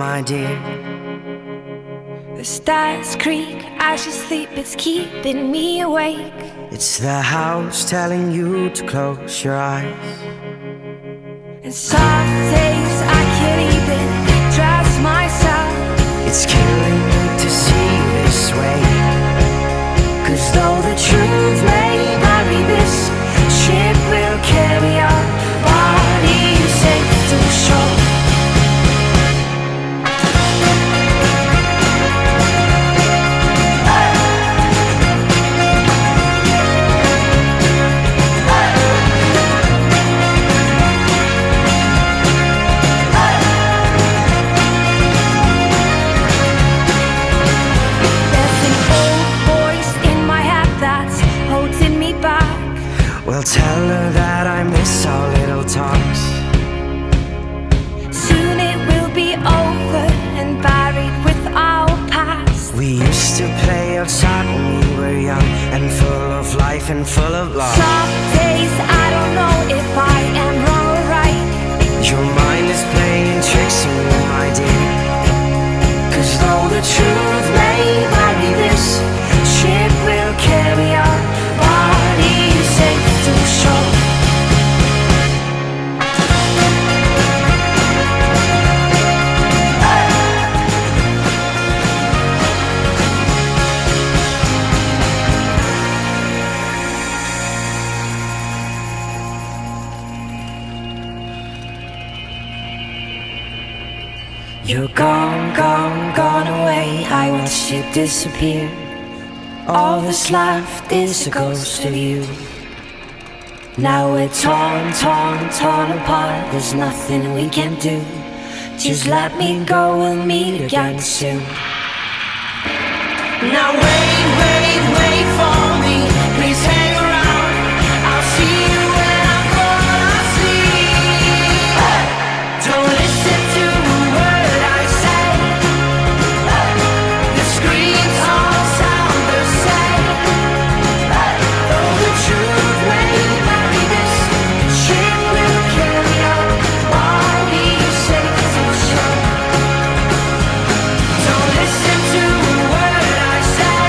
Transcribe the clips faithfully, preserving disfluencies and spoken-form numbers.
my dear. The stars creak as you sleep, it's keeping me awake. It's the house telling you to close your eyes. And some days I can't even trust myself. It's killing me to see this way. 'Cause though the truth may vary, this ship will carry our body safe to shore. Well, tell her that I miss our little talks. Soon it will be over and buried with our past. We used to play outside when we were young and full of life and full of love. Some days I don't know if I am wrong or right. Your mind is playing tricks on you, my dear. 'Cause though the truth may vary, this ship will carry our body safe to shore. You're gone, gone, gone away. I watched you disappear. All that's left is a ghost of you. Now we're torn, torn, torn apart. There's nothing we can do. Just let me go, we'll meet again soon. Now wait, wait, wait for me. Please hang around. I'll see you when I'm gone, I'll sleep. Don't listen to a word I say. The screams all sound the same. Though the truth may vary, this ship will carry our body safe to shore. Don't listen to a word I say.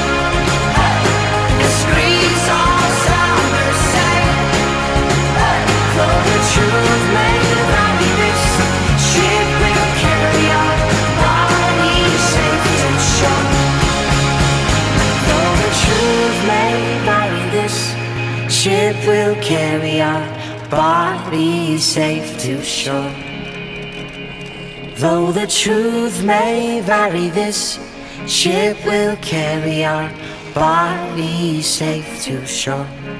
The screams all sound the same. Though the truth may vary, this ship will carry our body safe to shore. Though the truth may vary, this ship will carry our body safe to shore. Though the truth may vary, this ship will carry our body safe to shore.